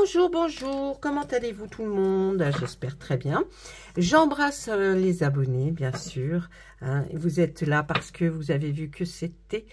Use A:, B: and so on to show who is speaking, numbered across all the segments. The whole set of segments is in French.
A: Bonjour, bonjour, comment allez-vous tout le monde? J'espère très bien. J'embrasse les abonnés, bien sûr. Hein. Vous êtes là parce que vous avez vu que c'était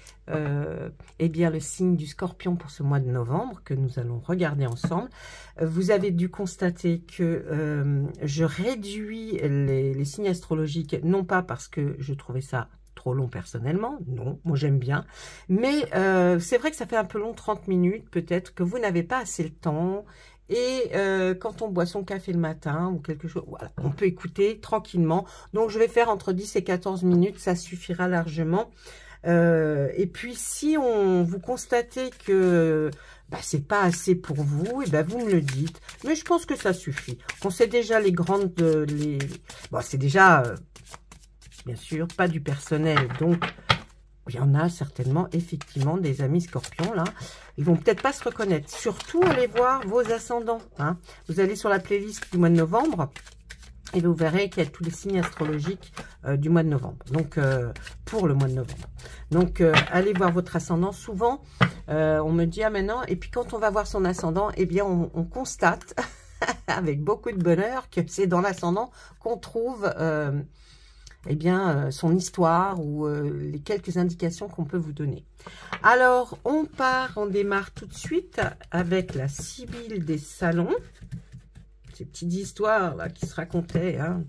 A: eh bien, le signe du Scorpion pour ce mois de novembre que nous allons regarder ensemble. Vous avez dû constater que je réduis les signes astrologiques, non pas parce que je trouvais ça trop long personnellement, non, moi j'aime bien, mais c'est vrai que ça fait un peu long, 30 minutes, peut-être que vous n'avez pas assez le temps, et quand on boit son café le matin, ou quelque chose, voilà, on peut écouter tranquillement, donc je vais faire entre 10 et 14 minutes, ça suffira largement, et puis si vous constatez que c'est pas assez pour vous, et vous me le dites, mais je pense que ça suffit, on sait déjà les grandes, bon, c'est déjà... bien sûr, pas du personnel, donc il y en a certainement, effectivement, des amis scorpions, là, ils vont peut-être pas se reconnaître. Surtout, allez voir vos ascendants, hein. Vous allez sur la playlist du mois de novembre, et vous verrez qu'il y a tous les signes astrologiques du mois de novembre, donc pour le mois de novembre. Donc, allez voir votre ascendant. Souvent, on me dit, ah maintenant, et puis quand on va voir son ascendant, eh bien, on constate, avec beaucoup de bonheur, que c'est dans l'ascendant qu'on trouve... eh bien, son histoire ou les quelques indications qu'on peut vous donner. Alors, on démarre tout de suite avec la Sibylle des salons. Ces petites histoires là qui se racontaient hein,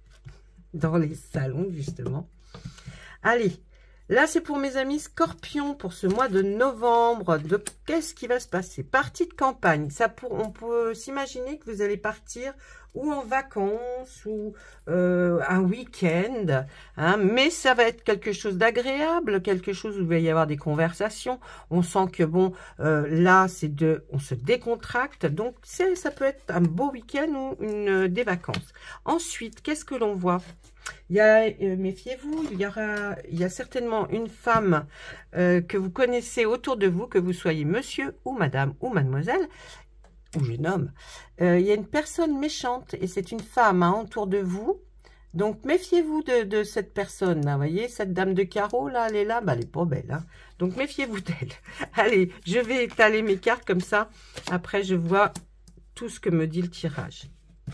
A: dans les salons, justement. Allez, là, c'est pour mes amis scorpions pour ce mois de novembre. Qu'est-ce qui va se passer? Partie de campagne. On peut s'imaginer que vous allez partir ou en vacances ou un week-end, hein, mais ça va être quelque chose d'agréable, quelque chose où il va y avoir des conversations. On sent que bon, là, on se décontracte, donc ça peut être un beau week-end ou des vacances. Ensuite, qu'est-ce que l'on voit? Il y a, méfiez-vous, il y a certainement une femme que vous connaissez autour de vous, que vous soyez monsieur ou madame ou mademoiselle, ou jeune homme, il y a une personne méchante, et c'est une femme hein, autour de vous, donc méfiez-vous de cette personne, là, vous voyez, cette dame de carreau, là, elle est là, elle est pas belle, hein, donc méfiez-vous d'elle. Allez, je vais étaler mes cartes comme ça, après je vois tout ce que me dit le tirage.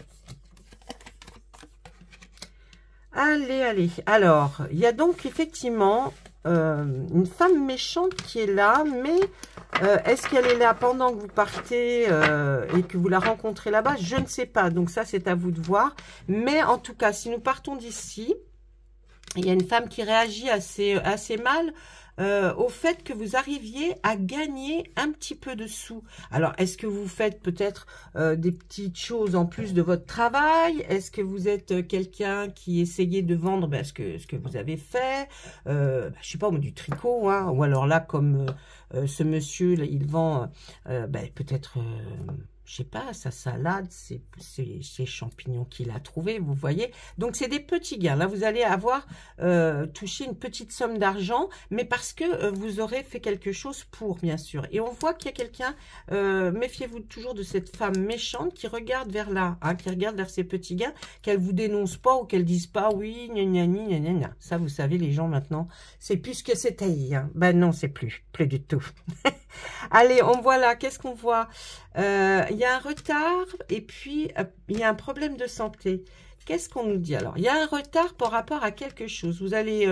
A: Allez, allez, alors, il y a donc effectivement une femme méchante qui est là, mais est-ce qu'elle est là pendant que vous partez et que vous la rencontrez là-bas? Je ne sais pas, donc ça c'est à vous de voir. Mais en tout cas, si nous partons d'ici, il y a une femme qui réagit assez mal au fait que vous arriviez à gagner un petit peu de sous. Alors, est-ce que vous faites peut-être des petites choses en plus de votre travail? Est-ce que vous êtes quelqu'un qui essayait de vendre ce que vous avez fait? Je sais pas, du tricot, hein, ou alors là, comme ce monsieur, là, il vend peut-être... je sais pas, sa salade, ses champignons qu'il a trouvés, vous voyez. Donc, c'est des petits gains. Là, vous allez avoir touché une petite somme d'argent, mais parce que vous aurez fait quelque chose pour, bien sûr. Et on voit qu'il y a quelqu'un, méfiez-vous toujours de cette femme méchante qui regarde vers là, hein, qui regarde vers ces petits gains, qu'elle vous dénonce pas ou qu'elle dise pas, oui, gna gna gna gna gna. Ça, vous savez, les gens, maintenant, c'est plus ce que c'était. Hein. Ben non, c'est plus du tout. Allez, on voit là, qu'est-ce qu'on voit? Il y a un retard et puis il y a un problème de santé. Qu'est-ce qu'on nous dit alors? Il y a un retard par rapport à quelque chose. Vous allez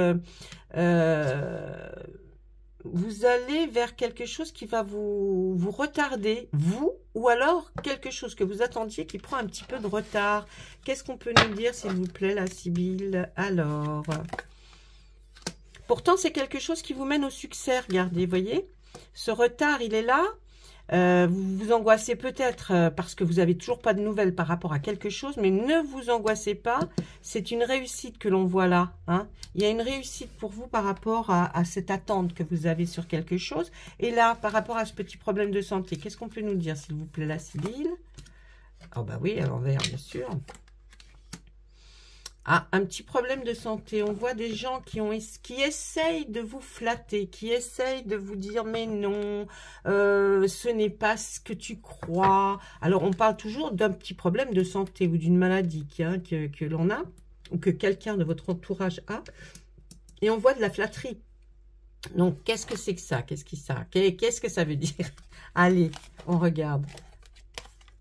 A: vers quelque chose qui va vous retarder, vous, ou alors quelque chose que vous attendiez qui prend un petit peu de retard. Qu'est-ce qu'on peut nous dire, s'il vous plaît, la Sibylle? Alors, pourtant, c'est quelque chose qui vous mène au succès, regardez, voyez? Ce retard, il est là. Vous vous angoissez peut-être parce que vous n'avez toujours pas de nouvelles par rapport à quelque chose, mais ne vous angoissez pas, c'est une réussite que l'on voit là. Hein. Il y a une réussite pour vous par rapport à cette attente que vous avez sur quelque chose. Et là, par rapport à ce petit problème de santé, qu'est-ce qu'on peut nous dire, s'il vous plaît, la Sibylle? Oh bah oui, à l'envers, bien sûr. Ah, un petit problème de santé. On voit des gens qui essayent de vous flatter, qui essayent de vous dire « mais non, ce n'est pas ce que tu crois ». Alors, on parle toujours d'un petit problème de santé ou d'une maladie que l'on a, ou que quelqu'un de votre entourage a, et on voit de la flatterie. Donc, qu'est-ce que c'est que ça? Qu'est-ce que ça veut dire? Allez, on regarde.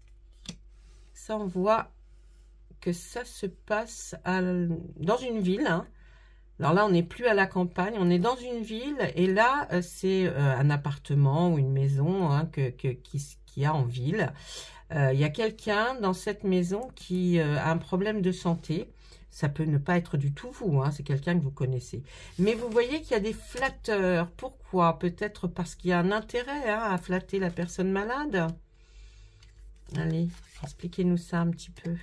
A: ça, on voit que ça se passe dans une ville, hein. Alors là, on n'est plus à la campagne, on est dans une ville, et là, c'est un appartement ou une maison, hein, qui a en ville. Il y a quelqu'un dans cette maison qui a un problème de santé. Ça peut ne pas être du tout vous, hein, c'est quelqu'un que vous connaissez. Mais vous voyez qu'il y a des flatteurs. Pourquoi? Peut-être parce qu'il y a un intérêt, hein, à flatter la personne malade. Allez, expliquez-nous ça un petit peu.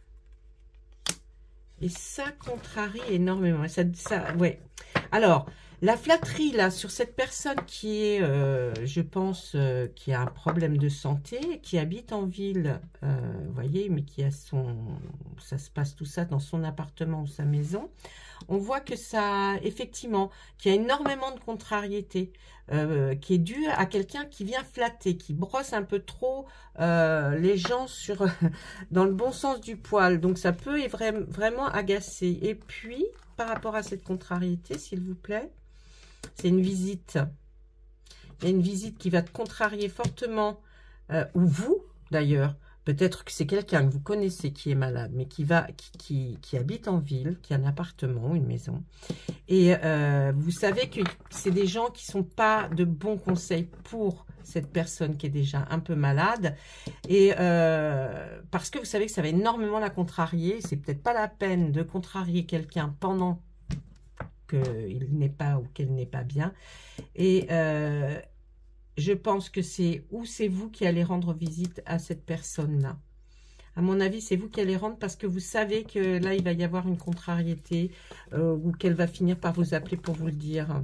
A: Et ça contrarie énormément. Ouais. Alors, la flatterie, là, sur cette personne qui est, je pense, qui a un problème de santé, qui habite en ville, vous voyez, mais qui a ça se passe tout ça dans son appartement ou sa maison, on voit que ça, effectivement, qu'il y a énormément de contrariété, qui est due à quelqu'un qui vient flatter, qui brosse un peu trop les gens dans le bon sens du poil. Donc, ça peut vraiment agacer. Et puis, par rapport à cette contrariété, s'il vous plaît, c'est une visite. Il y a une visite qui va te contrarier fortement, ou vous, d'ailleurs. Peut-être que c'est quelqu'un que vous connaissez qui est malade, mais qui habite en ville, qui a un appartement, une maison. Et vous savez que c'est des gens qui ne sont pas de bons conseils pour cette personne qui est déjà un peu malade. Et parce que vous savez que ça va énormément la contrarier. C'est peut-être pas la peine de contrarier quelqu'un pendant qu'il n'est pas ou qu'elle n'est pas bien. Et je pense que c'est vous qui allez rendre visite à cette personne-là. À mon avis, c'est vous qui allez rendre parce que vous savez que là, il va y avoir une contrariété ou qu'elle va finir par vous appeler pour vous le dire.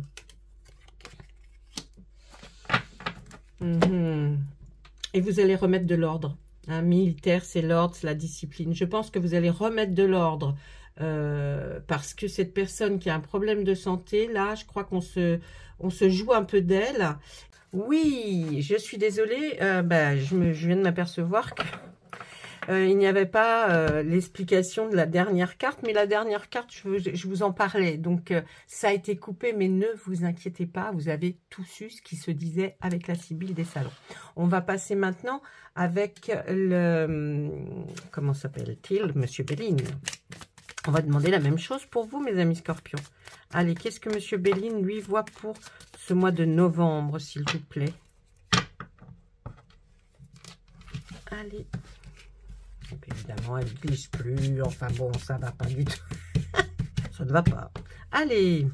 A: Et vous allez remettre de l'ordre. Hein, militaire, c'est l'ordre, c'est la discipline. Je pense que vous allez remettre de l'ordre parce que cette personne qui a un problème de santé, là, je crois qu'on se joue un peu d'elle. Oui, je suis désolée, je viens de m'apercevoir que il n'y avait pas l'explication de la dernière carte, mais la dernière carte, je vous en parlais. Donc, ça a été coupé, mais ne vous inquiétez pas, vous avez tout su ce qui se disait avec la Sibylle des salons. On va passer maintenant avec le... Comment s'appelle-t-il? Monsieur Béline. On va demander la même chose pour vous, mes amis scorpions. Allez, qu'est-ce que Monsieur Béline, lui, voit pour ce mois de novembre, s'il vous plaît? Allez. Donc, évidemment, elle ne glisse plus. Enfin bon, ça ne va pas du tout. Ça ne va pas. Allez.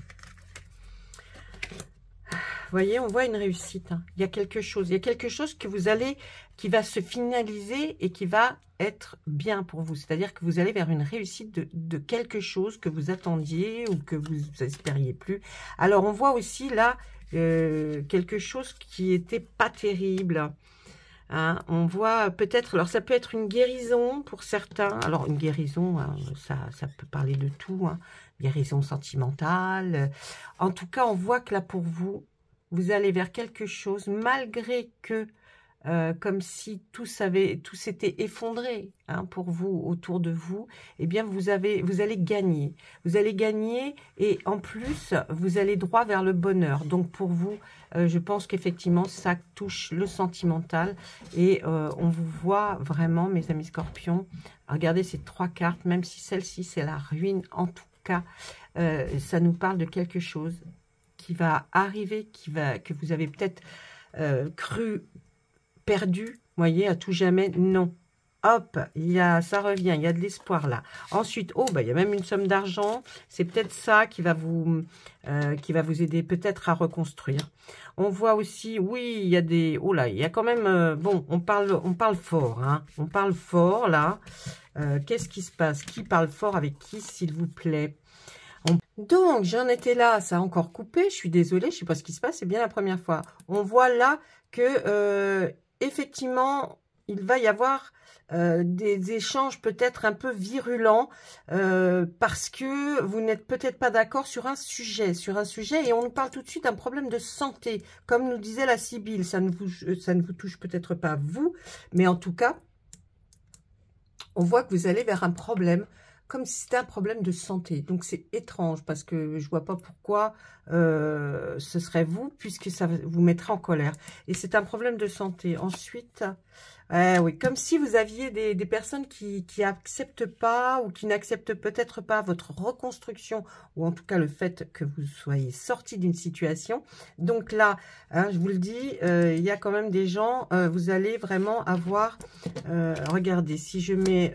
A: Vous voyez, on voit une réussite. Hein. Il y a quelque chose. Il y a quelque chose qui va se finaliser et qui va être bien pour vous. C'est-à-dire que vous allez vers une réussite de quelque chose que vous attendiez ou que vous espériez plus. Alors, on voit aussi là quelque chose qui n'était pas terrible. Hein, on voit peut-être, alors ça peut être une guérison pour certains. Alors une guérison, hein, ça peut parler de tout. Hein, guérison sentimentale. En tout cas, on voit que là pour vous, vous allez vers quelque chose malgré que comme si tout s'était effondré hein, pour vous, autour de vous, eh bien vous allez gagner. Vous allez gagner et en plus, vous allez droit vers le bonheur. Donc pour vous, je pense qu'effectivement, ça touche le sentimental et on vous voit vraiment, mes amis scorpions. Regardez ces trois cartes, même si celle-ci, c'est la ruine, en tout cas, ça nous parle de quelque chose qui va arriver, que vous avez peut-être cru perdu, voyez, à tout jamais, non. Hop, ça revient, il y a de l'espoir là. Ensuite, il y a même une somme d'argent. C'est peut-être ça qui va vous aider peut-être à reconstruire. On voit aussi, oui, il y a des, il y a quand même, bon, on parle fort, hein. On parle fort là. Qu'est-ce qui se passe? Qui parle fort avec qui, s'il vous plaît? Donc, j'en étais là, ça a encore coupé. Je suis désolée, je ne sais pas ce qui se passe, c'est bien la première fois. On voit là que effectivement, il va y avoir des échanges peut-être un peu virulents parce que vous n'êtes peut-être pas d'accord sur un sujet et on nous parle tout de suite d'un problème de santé. Comme nous disait la Sibylle, ça ne vous touche peut-être pas vous, mais en tout cas, on voit que vous allez vers un problème comme si c'était un problème de santé. Donc c'est étrange parce que je vois pas pourquoi ce serait vous, puisque ça vous mettrait en colère. Et c'est un problème de santé. Ensuite, oui, comme si vous aviez des personnes qui acceptent pas ou qui n'acceptent peut-être pas votre reconstruction, ou en tout cas le fait que vous soyez sorti d'une situation. Donc là, hein, je vous le dis, il y a quand même des gens, vous allez vraiment avoir, regardez, si je mets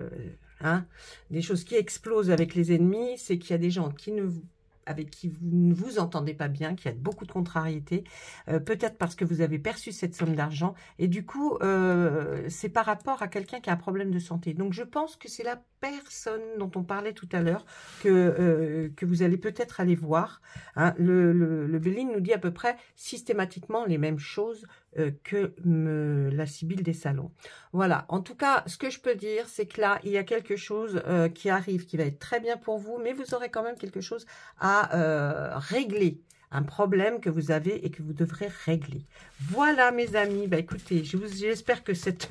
A: des choses qui explosent avec les ennemis, c'est qu'il y a des gens avec qui vous ne vous entendez pas bien, qui a beaucoup de contrariétés, peut-être parce que vous avez perçu cette somme d'argent, et du coup, c'est par rapport à quelqu'un qui a un problème de santé. Donc, je pense que c'est la personne dont on parlait tout à l'heure que vous allez peut-être aller voir. Hein. Le Béline nous dit à peu près systématiquement les mêmes choses que la Sibylle des salons. Voilà, en tout cas, ce que je peux dire, c'est que là, il y a quelque chose qui arrive, qui va être très bien pour vous, mais vous aurez quand même quelque chose à régler, un problème que vous avez et que vous devrez régler. Voilà, mes amis, bah écoutez, j'espère que cette...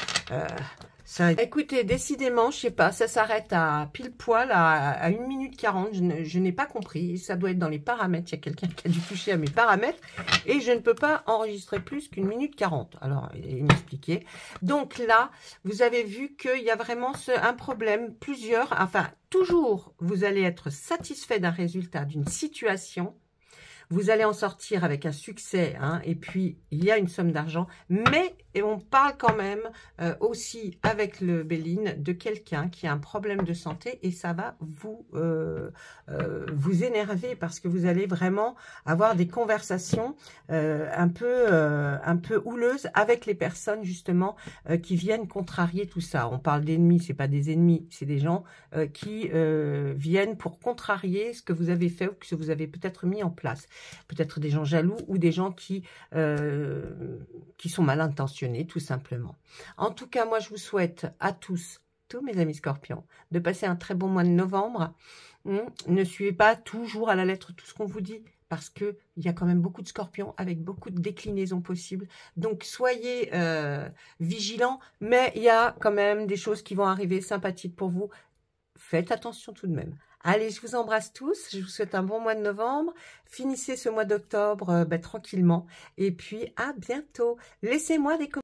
A: écoutez, décidément, je sais pas, ça s'arrête à pile poil à 1 minute 40, je n'ai pas compris, ça doit être dans les paramètres, il y a quelqu'un qui a dû toucher à mes paramètres, et je ne peux pas enregistrer plus qu'1 minute 40, alors il m'expliquait. Donc là, vous avez vu qu'il y a vraiment un problème, enfin, toujours, vous allez être satisfait d'un résultat, d'une situation. Vous allez en sortir avec un succès, hein, et puis il y a une somme d'argent, mais et on parle quand même aussi avec le Béline de quelqu'un qui a un problème de santé, et ça va vous énerver parce que vous allez vraiment avoir des conversations un peu houleuses avec les personnes justement qui viennent contrarier tout ça. On parle d'ennemis, c'est pas des ennemis, c'est des gens qui viennent pour contrarier ce que vous avez fait ou que vous avez peut-être mis en place. Peut-être des gens jaloux ou des gens qui sont mal intentionnés, tout simplement. En tout cas, moi, je vous souhaite à tous mes amis scorpions, de passer un très bon mois de novembre. Ne suivez pas toujours à la lettre tout ce qu'on vous dit, parce qu'il y a quand même beaucoup de scorpions avec beaucoup de déclinaisons possibles. Donc, soyez vigilants, mais il y a quand même des choses qui vont arriver sympathiques pour vous. Faites attention tout de même. Allez, je vous embrasse tous. Je vous souhaite un bon mois de novembre. Finissez ce mois d'octobre tranquillement. Et puis, à bientôt. Laissez-moi des commentaires.